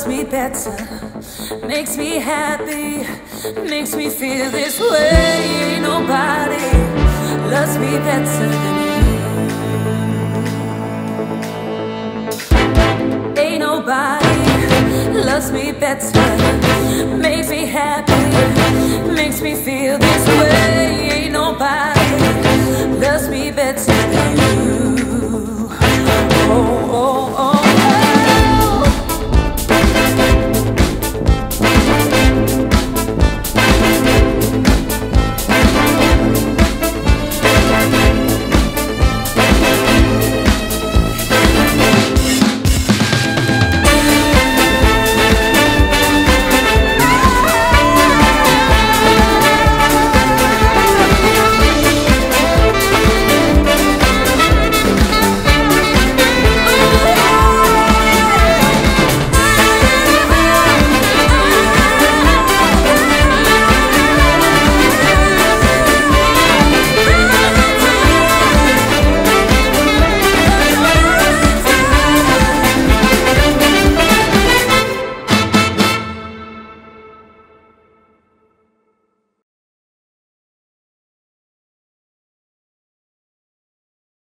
loves me better, makes me happy, makes me feel this way. Ain't nobody loves me better than you. Ain't nobody loves me better, makes me happy, makes me feel this way. Ain't nobody loves me better than you.